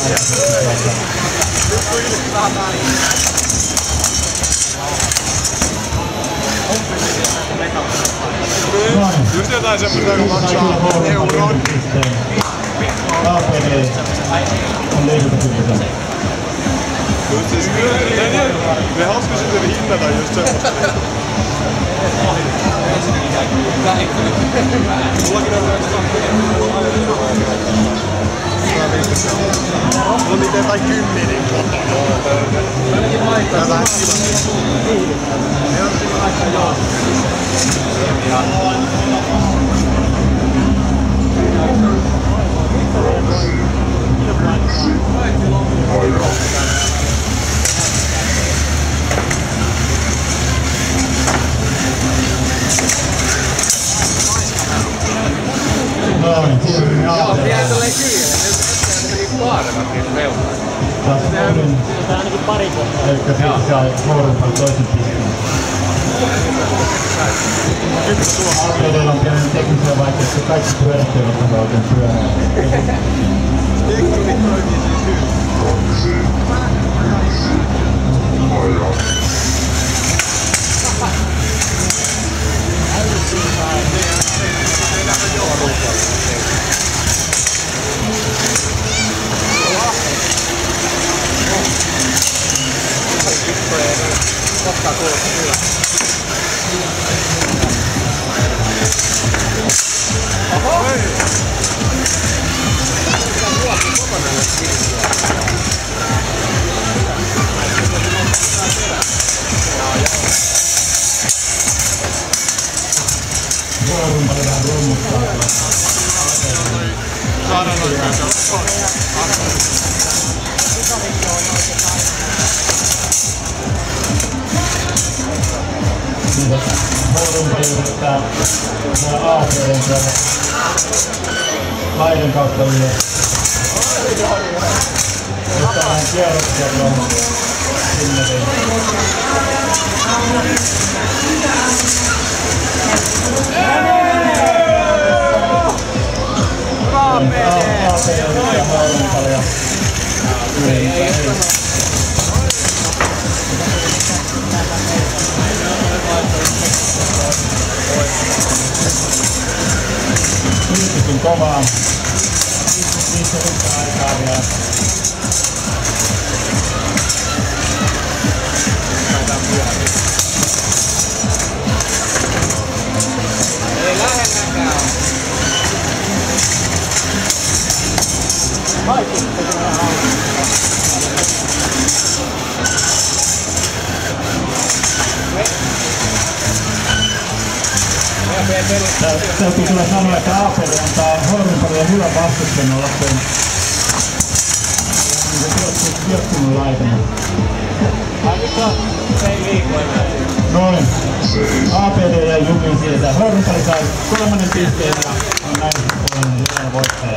Just jotain semmoista, joka maksaa euron. APD on liikuntakyvytön. Just siis me hauska sitten hinnata just semmoista. Mullakin on mulla on niitä jotain 10 kotona. Tää vähän kiva. Ne on siinä aika joo. Joo, vielä tolleen kyljelle. Ne meni kaarevat niitä reunaan. Tää ainakin pari kohtaa. Elikkä siitä saa Hrumpali toisen pisteen. APD:llä on pienen teknisiä vaikeuksia. Kaikki pyörät eivät ole oikein pyörää. Teknoni toimii siis hyvin. Kohtaa kuulostaa hyvä. Oho! Pitää vuotta kokonaan näitä kirjoja. Hrumpali vähän rummuttaa. Saadaan noin kanssa. Hrumpali yrittää nämä APD:n saada laiden kautta ylös. Yrittää vähän kierroksia tuohon sinneriin. APD yrittää Hrumpalia. Yritys on kovaa. Niissä yhtään aikaa vielä. Ei lähennäkään oo. Kaikki tekee vähän hauska. Täytyy kyllä sanoa, että APD antaa Hrumpalille hyvän vastusteen ollakseen kirkkunut laitana. Ei liiku enää. Noin. APD jäi jumiin sieltä. Hrumpali sai 3. pisteen ja on näin ollen voittaja.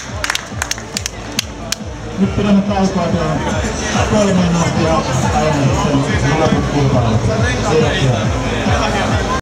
Nyt pidämme taukoa tuohon 3 minuuttia ajan sitten lopuksi kilpailuun. Kiitoksia.